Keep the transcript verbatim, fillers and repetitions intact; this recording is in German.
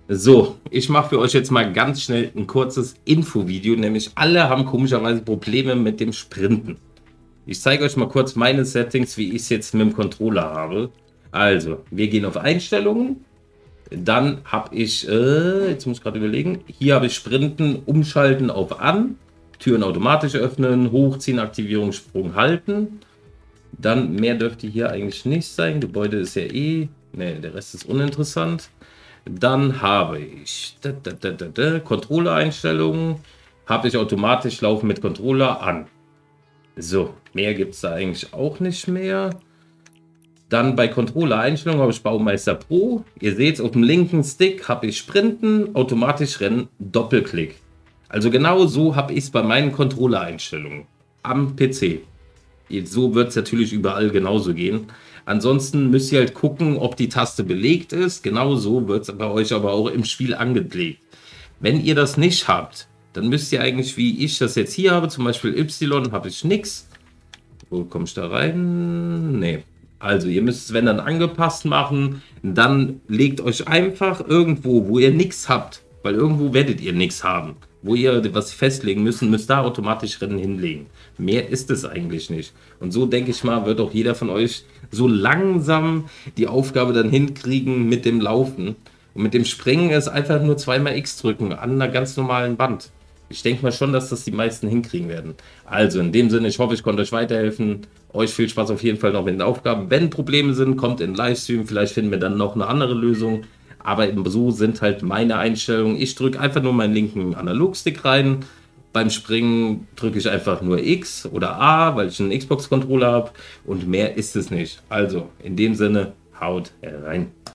So, ich mache für euch jetzt mal ganz schnell ein kurzes Infovideo, nämlich alle haben komischerweise Probleme mit dem Sprinten. Ich zeige euch mal kurz meine Settings, wie ich es jetzt mit dem Controller habe. Also, wir gehen auf Einstellungen, dann habe ich, äh, jetzt muss ich gerade überlegen, hier habe ich Sprinten, Umschalten auf An, Türen automatisch öffnen, Hochziehen, Aktivierung, Sprung halten. Dann mehr dürfte hier eigentlich nicht sein, Gebäude ist ja eh, ne, der Rest ist uninteressant. Dann habe ich da, da, da, da, da, Controller-Einstellungen, habe ich automatisch laufen mit Controller an. So, mehr gibt es da eigentlich auch nicht mehr. Dann bei Controller-Einstellungen habe ich Baumeister Pro. Ihr seht, auf dem linken Stick habe ich Sprinten, automatisch Rennen, Doppelklick. Also genau so habe ich es bei meinen Controller-Einstellungen am P C. So wird es natürlich überall genauso gehen. Ansonsten müsst ihr halt gucken, ob die Taste belegt ist. Genauso wird es bei euch aber auch im Spiel angelegt. Wenn ihr das nicht habt, dann müsst ihr eigentlich, wie ich das jetzt hier habe, zum Beispiel Y, habe ich nichts. Wo komme ich da rein? Nee. Also ihr müsst es, wenn dann angepasst machen, dann legt euch einfach irgendwo, wo ihr nichts habt, weil irgendwo werdet ihr nichts haben, wo ihr was festlegen müssen, müsst da automatisch Rennen hinlegen. Mehr ist es eigentlich nicht. Und so denke ich mal, wird auch jeder von euch so langsam die Aufgabe dann hinkriegen mit dem Laufen. Und mit dem Springen ist einfach nur zweimal X drücken an einer ganz normalen Wand. Ich denke mal schon, dass das die meisten hinkriegen werden. Also in dem Sinne, ich hoffe, ich konnte euch weiterhelfen. Euch viel Spaß auf jeden Fall noch mit den Aufgaben. Wenn Probleme sind, kommt in den Livestream. Vielleicht finden wir dann noch eine andere Lösung. Aber so sind halt meine Einstellungen. Ich drücke einfach nur meinen linken Analogstick rein. Beim Springen drücke ich einfach nur X oder A, weil ich einen Xbox-Controller habe. Und mehr ist es nicht. Also in dem Sinne, haut rein.